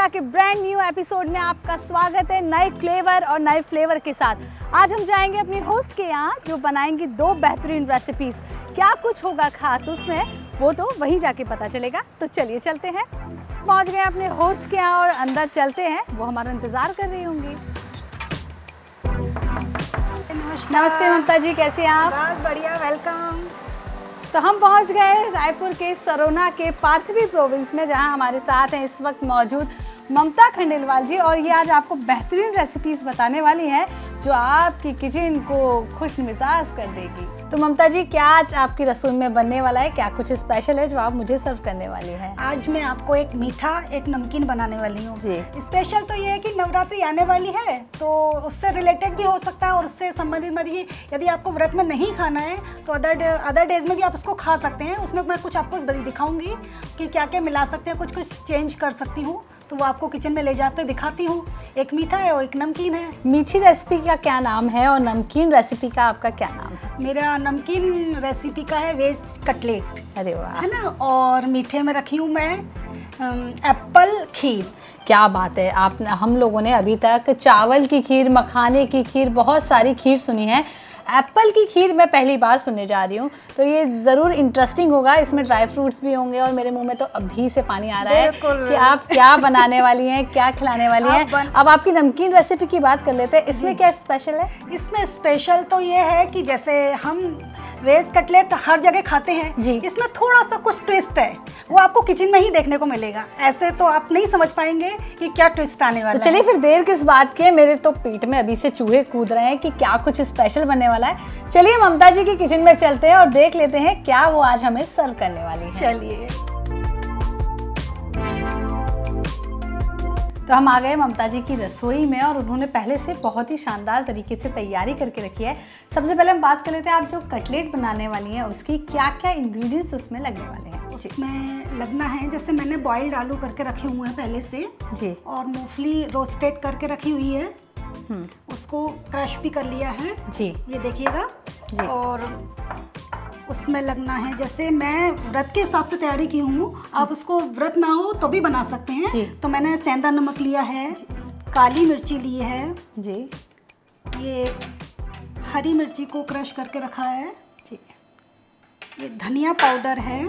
खाना के brand new episode में आपका स्वागत है नए फ्लेवर और नए फ्लेवर के साथ। आज हम जाएंगे अपनी होस्ट के यहाँ जो बनाएंगी दो बेहतरीन रेसिपीज। क्या कुछ होगा खास उसमें वो तो वहीं जाके पता चलेगा। तो चलिए चलते हैं। पहुँच गए अपने होस्ट के यहाँ और अंदर चलते हैं, वो हमारा इंतज़ार कर रही होंगी। नमस्ते ममता जी, कैसे हैं आप? बस बढ़िया, वेलकम। तो हम पहुंच गए रायपुर के सरोना के पार्थवी प्रोविंस में, जहां हमारे साथ हैं इस वक्त मौजूद ममता खंडेलवाल जी, और ये आज आपको बेहतरीन रेसिपीज बताने वाली हैं जो आपकी किचन को खुश मिजाज कर देगी। तो ममता जी, क्या आज आपकी रसोई में बनने वाला है? क्या कुछ स्पेशल है जो आप मुझे सर्व करने वाली हैं? आज मैं आपको एक मीठा एक नमकीन बनाने वाली हूँ जी। स्पेशल तो ये है कि नवरात्रि आने वाली है तो उससे रिलेटेड भी हो सकता है और उससे संबंधित मतलब यदि आपको व्रत में नहीं खाना है तो अदर डेज में भी आप उसको खा सकते हैं। उसमें मैं कुछ आपको दिखाऊंगी कि क्या क्या मिला सकते हैं, कुछ चेंज कर सकती हूँ, तो वो आपको किचन में ले जाते दिखाती हूँ। एक मीठा है और एक नमकीन है। मीठी रेसिपी का क्या नाम है और नमकीन रेसिपी का आपका क्या नाम है? मेरा नमकीन रेसिपी का है वेज कटलेट। अरे वाह, है ना। और मीठे में रखी हूँ मैं एप्पल खीर। क्या बात है। आप हम लोगों ने अभी तक चावल की खीर, मखाने की खीर, बहुत सारी खीर सुनी है। एप्पल की खीर मैं पहली बार सुनने जा रही हूँ, तो ये ज़रूर इंटरेस्टिंग होगा। इसमें ड्राई फ्रूट्स भी होंगे और मेरे मुंह में तो अभी से पानी आ रहा है कि आप क्या बनाने वाली हैं, क्या खिलाने वाली हैं। अब आपकी नमकीन रेसिपी की बात कर लेते हैं। इसमें क्या स्पेशल है? इसमें स्पेशल तो ये है कि जैसे हम वेज कटलेट हर जगह खाते हैं जी, इसमें थोड़ा सा कुछ ट्विस्ट है, वो आपको किचन में ही देखने को मिलेगा। ऐसे तो आप नहीं समझ पाएंगे कि क्या ट्विस्ट आने वाला है। तो चलिए फिर देर किस बात की है, मेरे तो पेट में अभी से चूहे कूद रहे हैं कि क्या कुछ स्पेशल बनने वाला है। चलिए ममता जी की किचन में चलते हैं और देख लेते हैं क्या वो आज हमें सर्व करने वाली है। चलिए। तो हम आ गए ममता जी की रसोई में और उन्होंने पहले से बहुत ही शानदार तरीके से तैयारी करके रखी है। सबसे पहले हम बात कर लेते हैं, आप जो कटलेट बनाने वाली हैं उसकी क्या क्या इंग्रेडिएंट्स उसमें लगने वाले हैं? उसमें लगना है, जैसे मैंने बॉइल्ड आलू करके रखे हुए हैं पहले से जी, और मूंगफली रोस्टेड करके रखी हुई है, उसको क्रश भी कर लिया है जी, ये देखिएगा जी। और उसमें लगना है, जैसे मैं व्रत के हिसाब से तैयारी की हूँ, आप उसको व्रत ना हो तो भी बना सकते हैं। तो मैंने सेंधा नमक लिया है, काली मिर्ची ली है जी, ये हरी मिर्ची को क्रश करके रखा है जी, ये धनिया पाउडर है,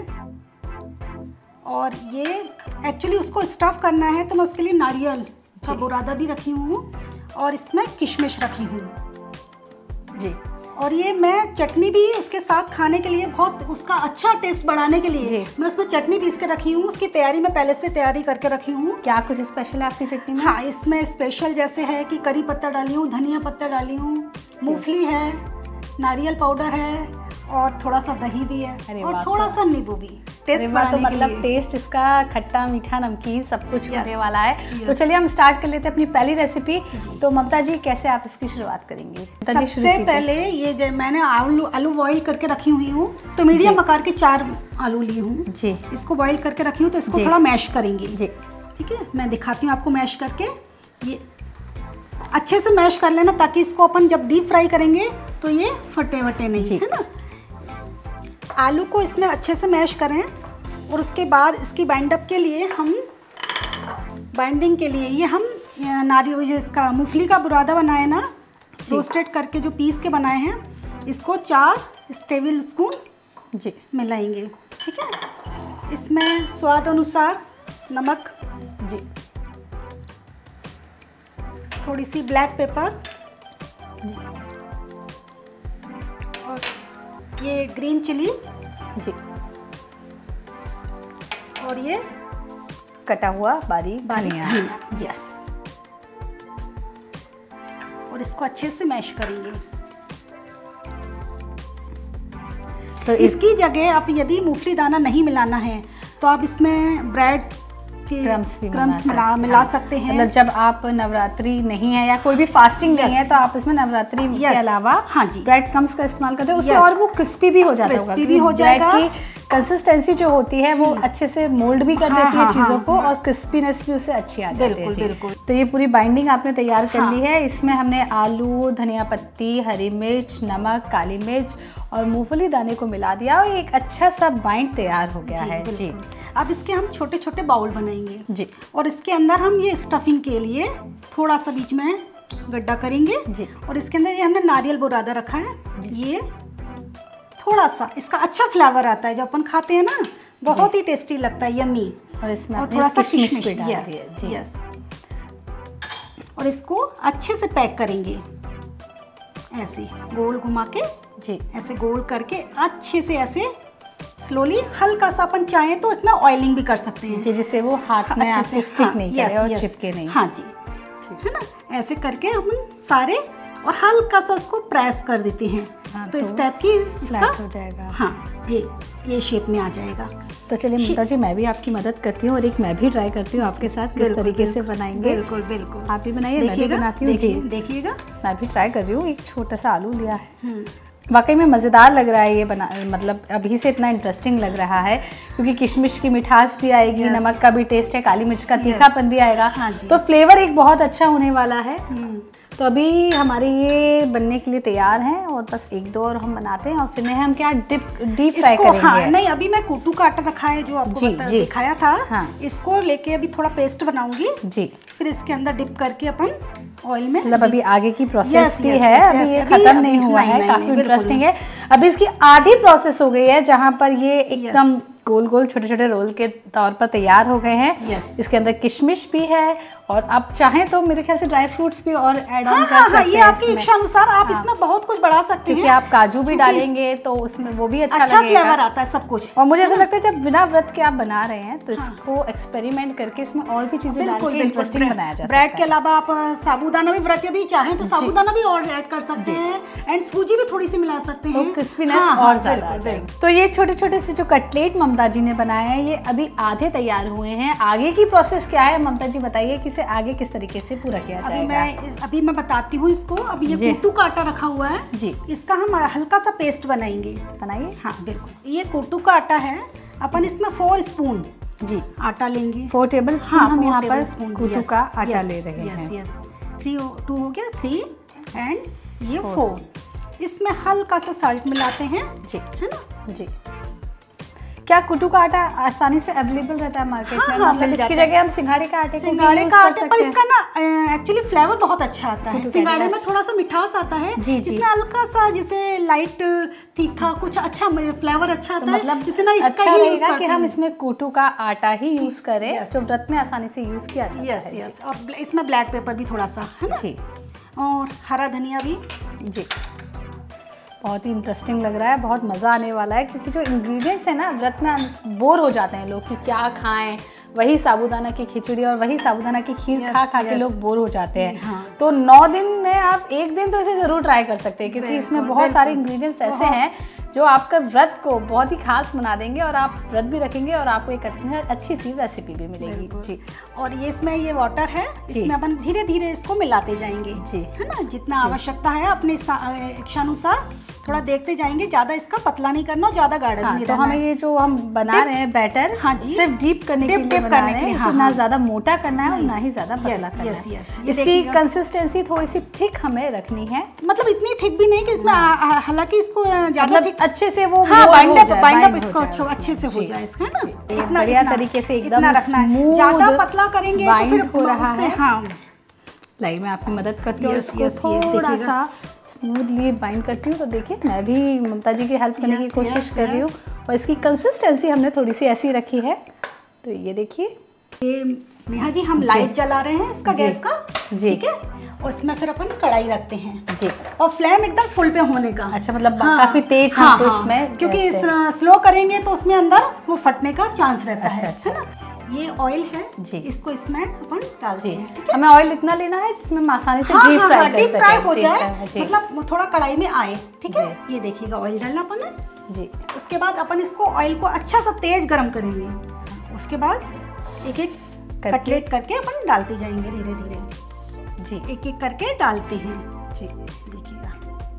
और ये एक्चुअली उसको स्टफ करना है तो मैं उसके लिए नारियल का बुरादा भी रखी हूँ और इसमें किशमिश रखी हूँ जी। और ये मैं चटनी भी उसके साथ खाने के लिए, बहुत उसका अच्छा टेस्ट बढ़ाने के लिए मैं उसमें चटनी पीस के रखी हूँ। उसकी तैयारी मैं पहले से तैयारी करके रखी हूँ। क्या कुछ स्पेशल है आपकी चटनी में? हाँ, इसमें स्पेशल जैसे है कि करी पत्ता डाली हूँ, धनिया पत्ता डाली हूँ, मूंगफली है, नारियल पाउडर है और थोड़ा सा दही भी है और थोड़ा सा नींबू भी। टेस्ट तो मतलब टेस्ट इसका खट्टा मीठा नमकीन सब कुछ होने वाला है। तो चलिए हम स्टार्ट कर लेते हैं अपनी पहली रेसिपी। तो ममता जी, कैसे आप इसकी शुरुआत करेंगी? सबसे पहले ये मैंने आलू बॉईल करके रखी हुई हूँ, तो मीडियम आकार के 4 आलू ली हूँ जी, इसको बॉईल करके रखी हूँ, तो इसको थोड़ा मैश करेंगे जी। ठीक है, मैं दिखाती हूँ आपको मैश करके। ये अच्छे से मैश कर लेना ताकि इसको अपन जब डीप फ्राई करेंगे तो ये फटे वटे नहीं, है ना। आलू को इसमें अच्छे से मैश करें और उसके बाद इसकी बाइंडअप के लिए बाइंडिंग के लिए ये हम नारियल, इसका मूंगफली का बुरादा बनाए ना, रोस्टेड करके जो पीस के बनाए हैं, इसको 4 टेबल स्पून जी मिलाएंगे। ठीक है, इसमें स्वाद अनुसार नमक जी, थोड़ी सी ब्लैक पेपर जी, और ये ग्रीन चिली जी, और ये कटा हुआ बारीक धनिया। यस, और इसको अच्छे से मैश करेंगे। तो इसकी जगह आप यदि मूंगफली दाना नहीं मिलाना है तो आप इसमें ब्रेड क्रम्स मिला सकते हैं। मतलब जब आप नवरात्रि नहीं है या कोई भी फास्टिंग नहीं है तो आप इसमें नवरात्रि के अलावा ब्रेड क्रम्स का इस्तेमाल करते हैं, उससे और वो क्रिस्पी भी हो जाता होगा। क्रिस्पी भी हो जाएगा, कंसिस्टेंसी जो होती है वो अच्छे से मोल्ड भी कर देती है चीज़ों को और क्रिस्पीनेस भी उससे अच्छी आ जाती है। बिल्कुल। तो ये पूरी बाइंडिंग आपने तैयार कर ली है। इसमें हमने आलू, धनिया पत्ती, हरी मिर्च, नमक, काली मिर्च और मूंगफली दाने को मिला दिया और एक अच्छा सा बाइंड तैयार हो गया है जी। अब इसके हम छोटे छोटे बाउल बनाएंगे जी। और इसके अंदर हम ये स्टफिंग के लिए थोड़ा सा बीच में गड्ढा करेंगे जी। और इसके अंदर ये हमने नारियल बुरादा रखा है, ये थोड़ा सा इसका अच्छा फ्लेवर आता है, जब अपन खाते हैं ना बहुत ही टेस्टी लगता है, यम्मी। और इसमें और थोड़ा सा किशमिश भी डाल यस जी। यस। और इसको अच्छे से पैक करेंगे, ऐसे गोल घुमा के जी, ऐसे गोल करके अच्छे से ऐसे स्लोली, हल्का सा अपन चाहें तो इसमें ऑयलिंग भी कर सकते हैं जी, जिससे वो हाथ में आपसे स्टिक नहीं करे और चिपके नहीं। हाँ जी, है ना, ऐसे करके अपन सारे और हल्का सा उसको प्रेस कर देते हैं। हाँ, तो इस टाइप की इसका हो जाएगा। हाँ, ये शेप में आ जाएगा। तो चलिए ममता जी, मैं भी आपकी मदद करती हूँ और एक मैं भी ट्राई करती हूँ आपके साथ किस तरीके से बनाएंगे। बिल्कुल बिल्कुल, आप भी बनाइए, मैं भी बनाती हूँ जी। देखिएगा, मैं भी ट्राई कर रही हूँ। एक छोटा सा आलू लिया है, वाकई में मज़ेदार लग रहा है ये बना, मतलब अभी से इतना इंटरेस्टिंग लग रहा है क्योंकि किशमिश की मिठास भी आएगी, नमक का भी टेस्ट है, काली मिर्च का तीखापन भी आएगा। हाँ, तो फ्लेवर एक बहुत अच्छा होने वाला है। तो अभी हमारे ये बनने के लिए तैयार हैं और बस एक दो और हम बनाते हैं और फिर हम क्या डीप फ्राई करेंगे। हाँ, नहीं, अभी मैं कोटू का आटा रखा है जो आपको दिखाया था। हाँ, इसको लेके अभी थोड़ा पेस्ट बनाऊंगी जी, फिर इसके अंदर डिप करके अपन ऑयल में, मतलब अभी आगे की प्रोसेस भी है, अभी ये खत्म नहीं हुआ है, काफी इंटरेस्टिंग है। अभी इसकी आधी प्रोसेस हो गई है जहाँ पर ये एकदम गोल गोल छोटे छोटे रोल के तौर पर तैयार हो गए हैं। इसके अंदर किशमिश भी है और आप चाहें तो मेरे ख्याल से ड्राई फ्रूट्स भी और ऐड ऑन कर सकते हैं। ये आपकी इच्छा अनुसार आप इसमें बहुत कुछ बढ़ा सकते हैं। आप काजू भी डालेंगे तो उसमें वो भी अच्छा लगेगा, फ्लेवर आता है सब कुछ। और मुझे ऐसा लगता है जब बिना व्रत के आप बना रहे हैं तो इसको एक्सपेरिमेंट करके इसमें और भी चीजें डाल के इंटरेस्टिंग बनाया जा सकता है। ब्रेड के अलावा आप साबूदाना भी, व्रत भी चाहें तो साबूदाना भी और ऐड कर सकते हैं एंड सूजी भी थोड़ी सी मिला सकते हैं, क्रिस्पीनेस और ज्यादा आ जाएगी। तो ये छोटे छोटे से जो कटलेट ममता जी ने बनाए हैं ये अभी आधे तैयार हुए हैं। आगे की प्रोसेस क्या है ममता जी बताइए, कि इसे आगे किस तरीके से पूरा किया जाएगा? अभी मैं बताती हूँ इसको। अभी ये कोटू का आटा रखा हुआ है जी, इसका हम हल्का सा पेस्ट बनाएंगे। बनाइए। हाँ बिल्कुल, ये कोटू का आटा है, अपन इसमें 4 स्पून जी आटा लेंगे। 4 टेबल स्पून हम यहाँ पर कोटू का आटा ले रहे हैं। यस, 2 हो गया, 3 एंड ये 4। इसमें हल्का सा साल्ट मिलाते हैं जी, है ना जी। क्या कुटू का आटा आसानी से अवेलेबल रहता है मार्केट में? मतलब इसकी जगह हम सिंघाड़े का आटे को सिंघाड़े का आटे पर इसका ना एक्चुअली फ्लेवर बहुत अच्छा आता है। सिंघाड़े में थोड़ा सा मिठास आता है, इसमें हल्का सा जैसे लाइट तीखा कुछ अच्छा फ्लेवर अच्छा आता है। मतलब अच्छा रहेगा कि हम इसमें कुटू का आटा ही यूज करें जो व्रत में आसानी से यूज किया जाता है। यस, और इसमें ब्लैक पेपर भी थोड़ा सा है ना जी, और हरा धनिया भी जी। बहुत ही इंटरेस्टिंग लग रहा है, बहुत मज़ा आने वाला है क्योंकि जो इंग्रेडिएंट्स हैं ना व्रत में बोर हो जाते हैं लोग कि क्या खाएं, वही साबूदाना की खिचड़ी और वही साबूदाना की खीर खा के लोग बोर हो जाते हैं। हाँ। तो 9 दिन में आप एक दिन तो इसे ज़रूर ट्राई कर सकते हैं क्योंकि इसमें बहुत सारे इंग्रेडिएंट्स ऐसे हैं जो आपका व्रत को बहुत ही खास बना देंगे और आप व्रत भी रखेंगे और आपको एक अच्छी सी रेसिपी भी मिलेगी जी। और ये इसमें ये वाटर है, इसमें अपन धीरे धीरे इसको मिलाते जाएंगे जी, है ना, जितना आवश्यकता है अपने इच्छानुसार थोड़ा देखते जाएंगे। ज्यादा इसका पतला नहीं करना, ज्यादा गाढ़ा नहीं तो हमें ये जो हम बना रहे हैं बैटर, हाँ जी, सिर्फ डीप करने के लिए बना रहे हैं, इसे ना ज्यादा मोटा करना है और ना ही ज्यादा पतला करना है। इसकी कंसिस्टेंसी थोड़ी सी थिक हमें रखनी है, मतलब इतनी थिक भी नहीं कि इसमें हालांकि इसको ज्यादा अच्छे से वो बाइंड अप इसको अच्छे से हो जाए इसका, है ना, इतना बढ़िया तरीके से एकदम स्मूथ। ज्यादा पतला करेंगे तो फिर हो रहा है। हाँ, लाई मैं आपकी मदद करती हूँ, इसको थोड़ा सा स्मूथली बाइंड करती हूँ। तो देखिए मैं भी ममता जी की हेल्प करने की कोशिश कर रही हूँ और इसकी कंसिस्टेंसी हमने थोड़ी सी ऐसी रखी है। तो ये देखिए, ये नेहा जी हम लाइट जला रहे हैं इसका गैस का जी, ठीक है, और इसमें फिर अपन कढ़ाई रखते हैं जी, और फ्लेम एकदम फुल पे होने का। अच्छा, मतलब काफी तेज हमको इसमें, क्योंकि स्लो करेंगे तो उसमें अंदर वो फटने का चांस रहता है ना। ये ऑयल है जी, इसको इसमें अपन डालते हैं, ठीक है। हमें ऑयल इतना लेना है जिसमें आसानी से डीप फ्राई कर सकें, हो जाए, मतलब थोड़ा कढ़ाई में आए, ठीक है। ये देखिएगा ऑयल डालना अपन है जी। उसके बाद अपन इसको ऑयल को अच्छा सा तेज गरम करेंगे। उसके बाद एक एक कटलेट करके अपन डालते जाएंगे धीरे धीरे जी, एक एक करके डालते हैं जी। देखिएगा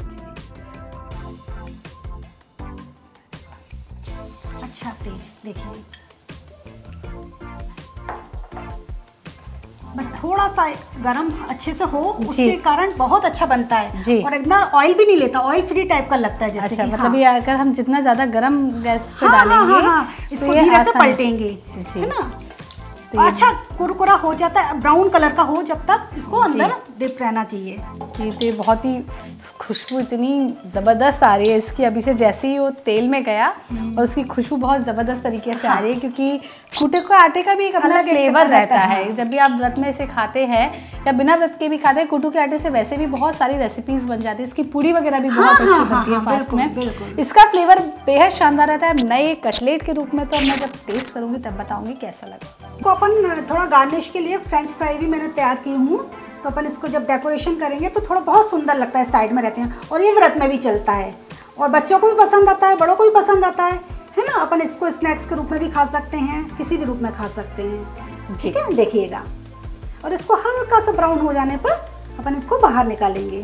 अच्छा तेज, देखिए बस थोड़ा सा गरम अच्छे से हो, उसके कारण बहुत अच्छा बनता है और एकदम ऑयल भी नहीं लेता, ऑयल फ्री टाइप का लगता है। जैसे अच्छा, मतलब ये अगर हम जितना ज्यादा गरम गैस पे डालेंगे इसको धीरे से पलटेंगे, है ना, तो अच्छा कुरकुरा हो जाता है, ब्राउन कलर का हो जब तक इसको अंदर डिप रहना चाहिए। ये बहुत ही खुशबू इतनी ज़बरदस्त आ रही है इसकी, अभी से जैसे ही वो तेल में गया और उसकी खुशबू बहुत ज़बरदस्त तरीके से आ रही है, क्योंकि कूटे हुए आटे का भी एक अपना फ्लेवर रहता है। जब भी आप व्रत में इसे खाते हैं या बिना व्रत के भी खाते हैं, कूटू के आटे से वैसे भी बहुत सारी रेसिपीज बन जाती है, इसकी पूरी वगैरह भी बहुत अच्छी बनती है फास्ट में। इसका फ्लेवर बेहद शानदार रहता है। नए कटलेट के रूप में तो मैं जब टेस्ट करूँगी तब बताऊँगी कैसा लगा। को अपन थोड़ा गार्निश के लिए फ्रेंच फ्राई भी मैंने तैयार की हूँ, तो अपन इसको जब डेकोरेशन करेंगे तो थोड़ा बहुत सुंदर लगता है, साइड में रहते हैं और ये व्रत में भी चलता है और बच्चों को भी पसंद आता है, बड़ों को भी पसंद आता है ना। अपन इसको स्नैक्स के रूप में भी खा सकते हैं, किसी भी रूप में खा सकते हैं, ठीक है। देखिएगा, और इसको हल्का सा ब्राउन हो जाने पर अपन इसको बाहर निकालेंगे।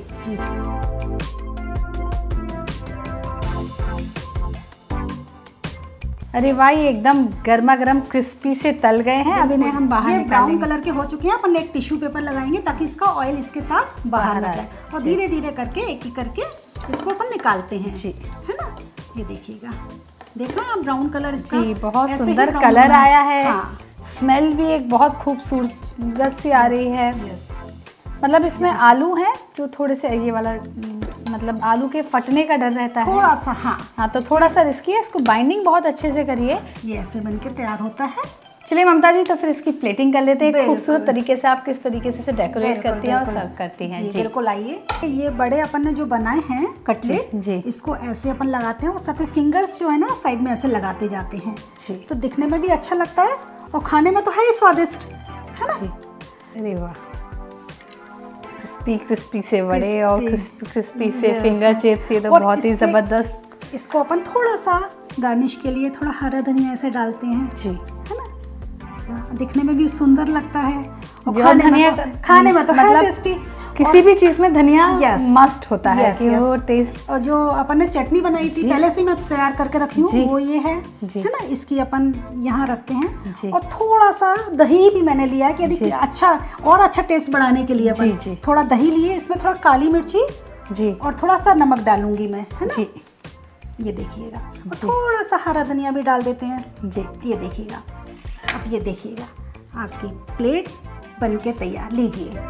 अरे वाह, ये एकदम गर्मा गर्म क्रिस्पी से तल गए हैं। अब इन्हें हम बाहर निकालेंगे। ब्राउन कलर के हो चुके हैं। अपन एक टिश्यू पेपर लगाएंगे ताकि इसका ऑयल इसके साथ बाहर ना जाए, और धीरे धीरे करके एक एक करके इसको अपन निकालते हैं जी, है ना। ये देखिएगा, देखना आप ब्राउन कलर इसका जी, बहुत सुंदर कलर आया है। स्मेल भी एक बहुत खूबसूरत सी आ रही है। मतलब इसमें आलू है जो थोड़े से ये वाला, मतलब आलू के फटने का डर रहता है थोड़ा सा। हाँ, तो थोड़ा सा रिस्की है। इसको बाइंडिंग बहुत अच्छे से करिए। ये ऐसे बनके तैयार होता है। चलिए ममता जी, तो फिर इसकी प्लेटिंग कर लेते हैं खूबसूरत तरीके से। आप किस तरीके से इसे डेकोरेट करती हैं और सर्व करती हैं? जी बिल्कुल, आइए। ये बड़े अपन ने जो बनाए हैं कटलेट जी, इसको ऐसे अपन लगाते हैं और सब फिंगर्स जो है ना साइड में ऐसे लगाते जाते हैं जी, तो दिखने में भी अच्छा लगता है और खाने में तो है ही स्वादिष्ट, है ना। अरे वाह, क्रिस्पी क्रिस्पी से बड़े और क्रिस्पी से फिंगर चिप्स, ये तो बहुत ही जबरदस्त। इसको अपन थोड़ा सा गार्निश के लिए थोड़ा हरा धनिया ऐसे डालते हैं जी, है ना, दिखने में भी सुंदर लगता है और खाने में तो है टेस्टी। किसी भी चीज में धनिया मस्ट होता है कि वो टेस्ट। और जो अपन ने चटनी बनाई थी पहले से मैं तैयार करके रखी हूँ, वो ये है ना, इसकी अपन यहाँ रखते हैं। और थोड़ा सा दही भी मैंने लिया है कि यदि अच्छा और अच्छा टेस्ट बढ़ाने के लिए अपन थोड़ा दही लिए। इसमें थोड़ा काली मिर्ची जी और थोड़ा सा नमक डालूंगी मैं, है ना। ये देखिएगा, थोड़ा सा हरा धनिया भी डाल देते हैं जी। ये देखिएगा, अब ये देखिएगा आपकी प्लेट बनके तैयार। लीजिए।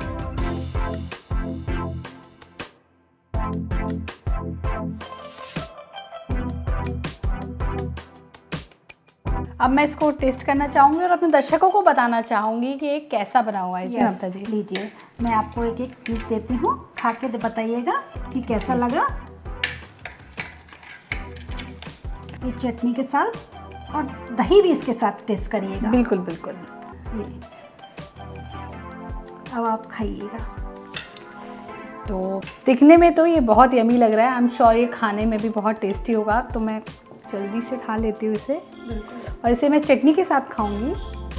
अब मैं इसको टेस्ट करना चाहूँगी और अपने दर्शकों को बताना चाहूँगी कि ये कैसा बना हुआ है। ममता जी लीजिए, मैं आपको एक एक पीस देती हूँ, खा के बताइएगा कि कैसा लगा। ये चटनी के साथ और दही भी इसके साथ टेस्ट करिएगा। बिल्कुल बिल्कुल। अब आप खाइएगा। तो दिखने में तो ये बहुत यमी लग रहा है। आई एम श्योर ये खाने में भी बहुत टेस्टी होगा, तो मैं जल्दी से खा लेती हूँ इसे। और इसे मैं चटनी के साथ खाऊंगी।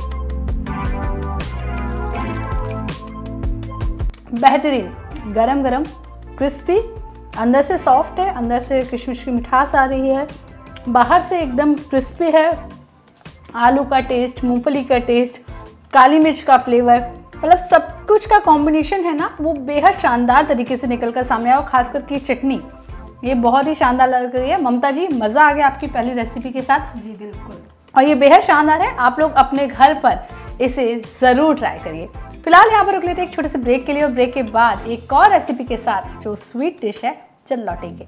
बेहतरीन, गरम गरम, क्रिस्पी, अंदर से सॉफ्ट है, अंदर से किशमिश की मिठास आ रही है, बाहर से एकदम क्रिस्पी है। आलू का टेस्ट, मूंगफली का टेस्ट, काली मिर्च का फ्लेवर, मतलब सब कुछ का कॉम्बिनेशन है ना, वो बेहद शानदार तरीके से निकल कर सामने आया। और खास करके चटनी ये बहुत ही शानदार लग रही है। ममता जी, मज़ा आ गया आपकी पहली रेसिपी के साथ। जी बिल्कुल, और ये बेहद शानदार है। आप लोग अपने घर पर इसे ज़रूर ट्राई करिए। फिलहाल यहाँ पर रुक लेते हैं एक छोटे से ब्रेक के लिए, और ब्रेक के बाद एक और रेसिपी के साथ जो स्वीट डिश है चल लौटेंगे।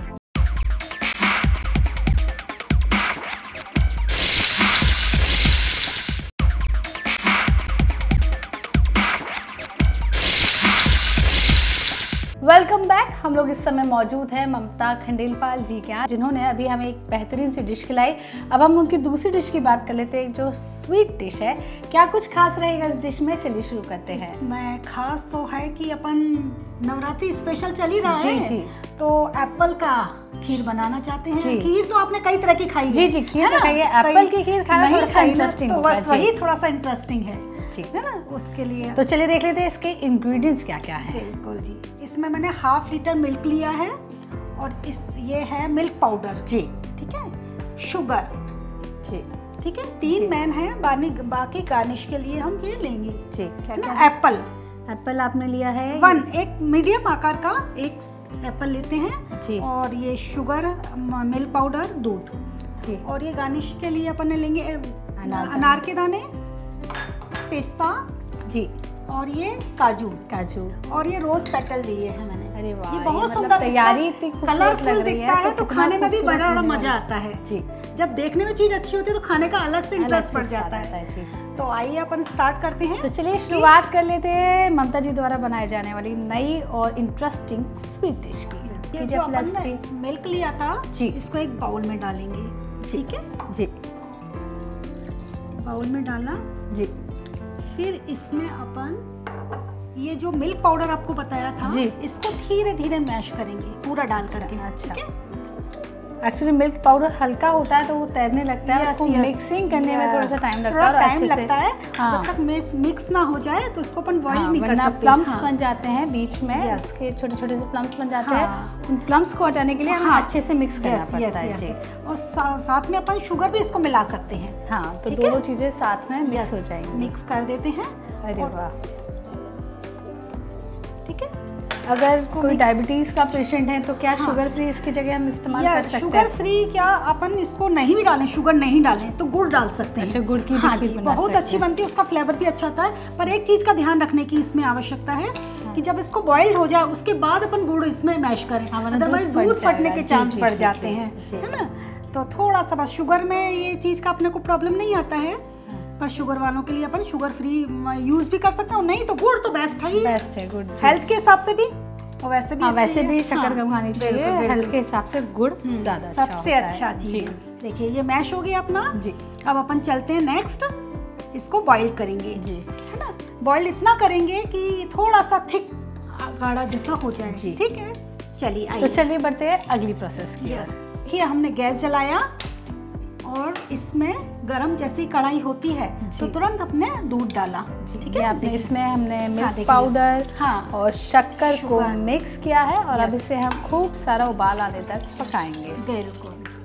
Welcome back. हम लोग इस समय मौजूद हैं ममता खंडेलपाल जी के यहाँ, जिन्होंने अभी हमें एक बेहतरीन सी डिश खिलाई। अब हम उनकी दूसरी डिश की बात कर लेते हैं, जो स्वीट डिश है। क्या कुछ खास रहेगा इस डिश में? चलिए शुरू करते हैं। इसमें खास तो है कि अपन नवरात्रि स्पेशल चल ही रहा है जी, तो एप्पल का खीर बनाना चाहते हैं। खीर तो आपने कई तरह की खाई जी जी, खीर तो खाई है। एप्पल की खीर खाना थोड़ा सा इंटरेस्टिंग होगा, बस वही थोड़ा सा इंटरेस्टिंग है ना, उसके लिए। तो चलिए देख लेते हैं इसके इंग्रेडिएंट्स क्या क्या है। बिल्कुल जी, इसमें मैंने ½ लीटर मिल्क लिया है, और ये है मिल्क पाउडर जी, ठीक है, शुगर जी, ठीक है, 3 मैन है, बाकी गार्निश के लिए हम ये लेंगे जी। क्या क्या? एप्पल एप्पल आपने लिया है 1, एक मीडियम आकार का एक एप्पल लेते हैं जी। और ये शुगर, मिल्क पाउडर, दूध जी। और ये गार्निश के लिए अपन लेंगे अनार के दाने, पिस्ता जी, और ये काजू और ये रोज पेटल लिए हैं मैंने। अरे वाह, ये बहुत सुंदर तैयारी, कलरफुल दिखता है तो खाने में भी बड़ा मजा आता है जी। जब देखने में चीज अच्छी होती है तो खाने का अलग से इंटरेस्ट बढ़ जाता है जी। तो आइए अपन स्टार्ट करते हैं। तो चलिए शुरुआत कर लेते हैं ममता जी द्वारा बनाए जाने वाली नई और इंटरेस्टिंग स्वीट डिश की। ये जो अपन ने मिल्क लिया था जी, इसको एक बाउल में डालेंगे, ठीक है जी। बाउल में डाला जी। फिर इसमें अपन ये जो मिल्क पाउडर आपको बताया था जी, इसको धीरे धीरे मैश करेंगे पूरा डाल करके। अच्छा, एक्चुअली मिल्क पाउडर हल्का होता है तो वो तैरने लगता है, उसको मिक्सिंग करने में थोड़ा सा टाइम लगता है, टाइम लगता है। हाँ। जब तक मिक्स ना हो जाए तो इसको अपन बॉईल नहीं कर सकते। प्लम्स बन जाते हैं बीच में, इसके छोटे छोटे से प्लम्स बन जाते हैं। उन प्लम्स को हटाने के लिए हमें अच्छे से मिक्स करना पड़ता है जी। और साथ में अपन शुगर भी इसको मिला सकते हैं। हाँ, तो दोनों चीजें साथ में मिक्स हो जाएंगी। मिक्स कर देते हैं। अरे वाह, ठीक है। अगर कोई डायबिटीज का पेशेंट है तो क्या शुगर फ्री इसकी जगह हम इस्तेमाल कर सकते हैं? शुगर फ्री क्या अपन इसको नहीं भी डालें, शुगर नहीं डालें तो गुड़ डाल सकते हैं। अच्छा, गुड़ की हाँ जी, बहुत अच्छी बनती है, उसका फ्लेवर भी अच्छा आता है। पर एक चीज का ध्यान रखने की इसमें आवश्यकता है कि जब इसको बॉइल्ड हो जाए उसके बाद अपन गुड़ इसमें मैश करें, अदरवाइज दूध फटने के चांस बढ़ जाते हैं, है ना। तो थोड़ा सा बस, शुगर में ये चीज का अपने को प्रॉब्लम नहीं आता है, पर शुगर वालों के लिए अपन शुगर फ्री यूज भी कर सकते हैं। नहीं तो गुड़ तो बेस्ट है ही, बेस्ट है गुड़ हेल्थ के हिसाब से भी, और वैसे भी शक्कर कम खानी चाहिए, हेल्थ के हिसाब से गुड़ ज्यादा सबसे अच्छा चीज है। देखिए ये मैश हो गया अपना जी। अब अपन चलते हैं नेक्स्ट, इसको बॉईल करेंगे जी, है ना। बॉईल इतना करेंगे कि थोड़ा सा थिक गाढ़ा जैसा हो जाए, ठीक है। चलिए आइए, तो चलिए बढ़ते हैं अगली प्रोसेस की। देखिए हमने गैस जलाया और इसमें गरम जैसी कढ़ाई होती है तो तुरंत अपने दूध डाला, ठीक है। आपने इसमें हमने मिल्क पाउडर और शक्कर को मिक्स किया है और अब इसे हम खूब सारा उबाल आने तक पकाएंगे। बिल्कुल,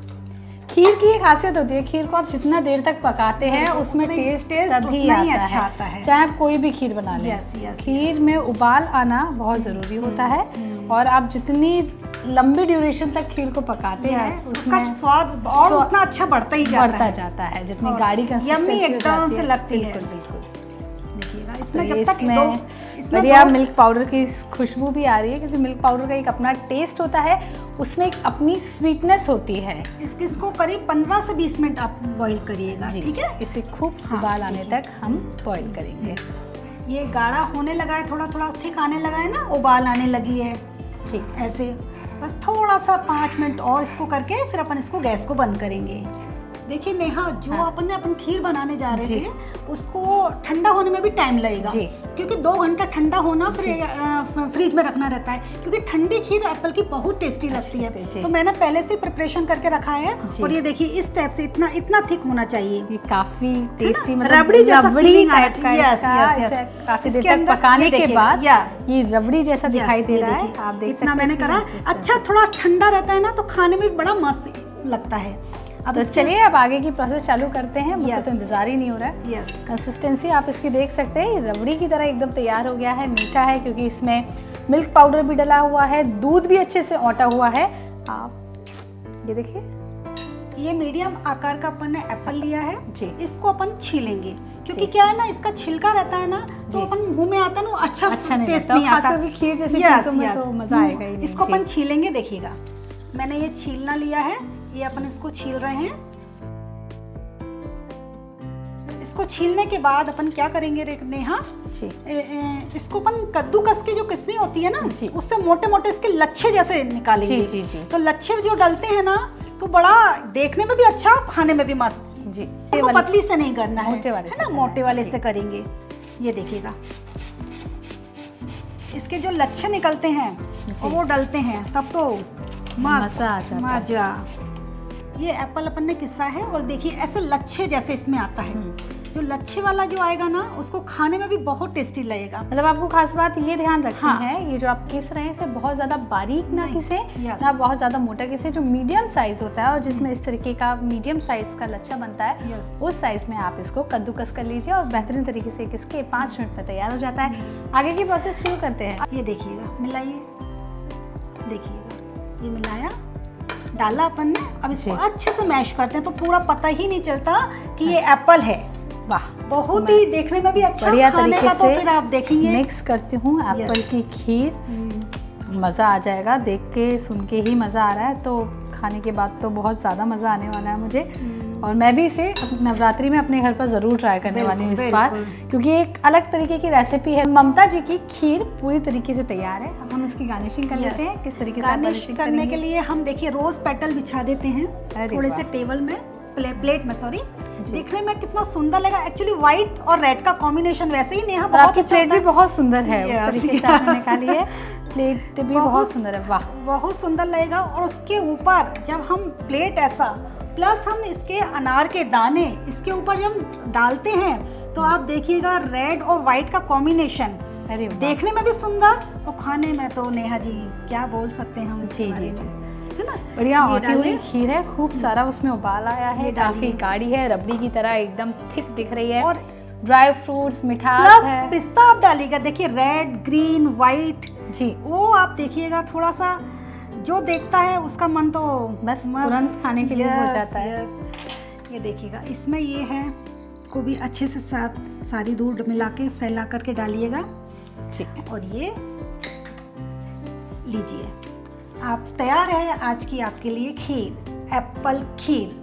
खीर की एक खासियत होती है, खीर को आप जितना देर तक पकाते हैं उसमें टेस्ट तभी आता है, चाहे आप कोई भी खीर बना लें। खीर में उबाल आना बहुत ज़रूरी होता है और आप जितनी लंबी ड्यूरेशन तक खीर को पकाते हैं उसका स्वाद और उतना अच्छा बढ़ता जाता है जितनी गाढ़ी कंसिस्टेंसी एकदम से लगती है। बिल्कुल। देखिएगा इसमें जब तक इसमें बढ़िया मिल्क पाउडर की खुशबू भी आ रही है, क्योंकि मिल्क पाउडर का एक अपना टेस्ट होता है, उसमें एक अपनी स्वीटनेस होती है। इसको करीब 15 से 20 मिनट आप बॉईल करिएगा, ठीक है। इसे खूब उबाल आने तक हम बॉईल करेंगे। ये गाढ़ा होने लगा है, थोड़ा थोड़ा थिक आने लगा है ना, उबाल आने लगी है जी। ऐसे बस थोड़ा सा 5 मिनट और इसको करके फिर अपन इसको गैस को बंद करेंगे। देखिए नेहा, जो अपन खीर बनाने जा रहे थे उसको ठंडा होने में भी टाइम लगेगा, क्योंकि 2 घंटा ठंडा होना फिर फ्रिज में रखना रहता है, क्योंकि ठंडी खीर एप्पल की बहुत टेस्टी लगती है। तो मैंने पहले से प्रिपरेशन करके रखा है और ये देखिए इस टाइप से इतना थिक होना चाहिए। ये काफी टेस्टी, मतलब रबड़ी टाइप का, काफी देर तक पकाने के बाद ये रबड़ी जैसा दिखाई दे रहा है। आप देख सकते हैं मैंने करा। अच्छा, थोड़ा ठंडा रहता है ना तो खाने में बड़ा मस्त लगता है। अब तो चलिए अब आगे की प्रोसेस चालू करते हैं। मुझे तो इंतजार ही नहीं हो रहा है। कंसिस्टेंसी आप इसकी देख सकते हैं, रबड़ी की तरह एकदम तैयार हो गया है। मीठा है क्योंकि इसमें मिल्क पाउडर भी डला हुआ है, दूध भी अच्छे से औटा हुआ है। आप ये देखिए, ये मीडियम आकार का अपन ने एप्पल लिया है जी। इसको अपन छीलेंगे, क्योंकि क्या है ना, इसका छिलका रहता है ना तो अपन मुंह में आता है ना, अच्छा टेस्ट नहीं आता। खीर जैसी चीजों में तो मजा आएगा ही नहीं। इसको अपन छीलेंगे। देखिएगा मैंने ये छीलना लिया है, ये अपन इसको छील रहे हैं। इसको छीलने के बाद अपन क्या करेंगे नेहा, इसको अपन कद्दूकस की जो किस्में होती है ना, उससे मोटे मोटे इसके लच्छे जैसे निकालेंगे। तो लच्छे जो डलते हैं ना तो बड़ा देखने में भी अच्छा, खाने में भी मस्त जी। तो पतली से नहीं करना है ना, मोटे वाले से करेंगे। ये देखिएगा इसके जो लच्छे निकलते हैं और वो डलते हैं तब तो मजा। ये एप्पल अपन ने किसा है और देखिए ऐसे लच्छे जैसे इसमें आता है। जो लच्छे वाला जो आएगा ना, उसको खाने में भी बहुत टेस्टी लगेगा। मतलब आपको खास बात ये ध्यान रखनी है, ये जो आप किस रहे हैं इसे बहुत ज्यादा बारीक ना किसे, ना बहुत ज्यादा मोटा किसे, जो मीडियम साइज होता है और जिसमें इस तरीके का मीडियम साइज का लच्छा बनता है, उस साइज में आप इसको कद्दूकस कर लीजिए और बेहतरीन तरीके से इसके 5 मिनट में तैयार हो जाता है। आगे की प्रोसेस शुरू करते हैं। ये देखिएगा, मिलाइए, देखिएगा ये मिलाया, डाला अपन ने। अब इसको अच्छे से मैश करते हैं तो पूरा पता ही नहीं चलता कि ये एप्पल है। वाह, बहुत ही देखने में भी अच्छा, बढ़िया खाने तरीके का से तो फिर आप देखेंगे। मिक्स करती हूँ एप्पल की खीर, मज़ा आ जाएगा। देख के सुन के ही मज़ा आ रहा है, तो खाने के बाद तो बहुत ज़्यादा मज़ा आने वाला है मुझे। और मैं भी इसे नवरात्रि में अपने घर पर ज़रूर ट्राई करने वाली हूँ इस बार, क्योंकि एक अलग तरीके की रेसिपी है। ममता जी की खीर पूरी तरीके से तैयार है। अब हम इसकी गार्निशिंग कर लेते हैं। किस तरीके से गार्निश करने के लिए हम देखिए रोज पेटल बिछा देते हैं थोड़े से टेबल में, प्लेट में, सॉरी। देखने में कितना सुंदर लगा। एक्चुअली व्हाइट और रेड का कॉम्बिनेशन वैसे ही नेहा बहुत अच्छा प्लेट भी बहुत सुंदर है, उस तरीके से आपने निकाली है। प्लेट भी बहुत सुंदर है, वाह, बहुत सुंदर लगेगा। और उसके ऊपर जब हम प्लेट ऐसा, प्लस हम इसके अनार के दाने इसके ऊपर जब डालते हैं तो आप देखिएगा रेड और व्हाइट का कॉम्बिनेशन देखने में भी सुंदर और खाने में तो नेहा जी क्या बोल सकते हैं हम। जी जी जी, है ना, बढ़िया औटी हुई खीर है, खूब सारा उसमें उबाल आया है, काफी गाढ़ी है, रबड़ी की तरह एकदम थिक दिख रही है। और ड्राई फ्रूट्स, मिठास है, पिस्ता आप डालिएगा। देखिए रेड, ग्रीन, व्हाइट जी, वो आप देखिएगा थोड़ा सा जो देखता है उसका मन तो बस तुरंत खाने के लिए हो जाता है। ये देखिएगा, इसमें ये है, इसको भी अच्छे से सारी दूध मिला के फैला करके डालिएगा। ठीक है, और ये लीजिए, आप तैयार है आज की आपके लिए खीर, एप्पल खीर।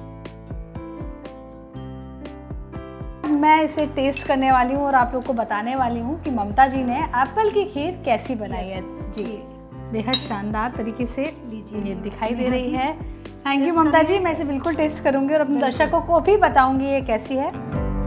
मैं इसे टेस्ट करने वाली हूँ और आप लोग को बताने वाली हूँ कि ममता जी ने एप्पल की खीर कैसी बनाई है। जी, बेहद शानदार तरीके से लीजिए, ये दिखाई दे रही है। थैंक यू ममता जी, मैं इसे बिल्कुल टेस्ट करूंगी और अपने दर्शकों को भी बताऊंगी ये कैसी है।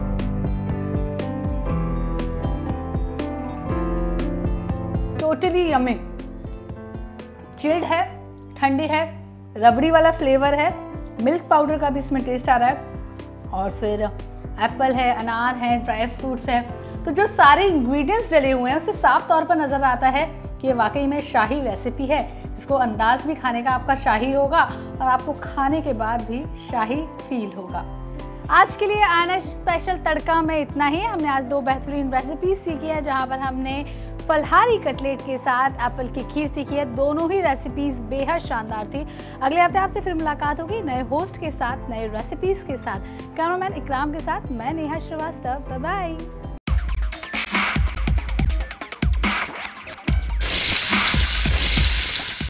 टोटली यम्मी, चिल्ड है, ठंडी है, रबड़ी वाला फ्लेवर है, मिल्क पाउडर का भी इसमें टेस्ट आ रहा है, और फिर एप्पल है, अनार है, ड्राई फ्रूट्स है, तो जो सारे इंग्रेडिएंट्स डले हुए हैं उससे साफ तौर पर नजर आता है कि ये वाकई में शाही रेसिपी है, जिसको अंदाज भी खाने का आपका शाही होगा और आपको खाने के बाद भी शाही फील होगा। आज के लिए आना स्पेशल तड़का में इतना ही। हमने आज 2 बेहतरीन रेसिपीज सीखी है, जहां पर हमने फलहारी कटलेट के साथ एप्पल की खीर सीखी है। दोनों ही रेसिपीज बेहद शानदार थी। अगले हफ्ते आपसे फिर मुलाकात होगी नए होस्ट के साथ, नए रेसिपीज के साथ। कैमरामैन इकराम के साथ मैं नेहा श्रीवास्तव। Bye bye.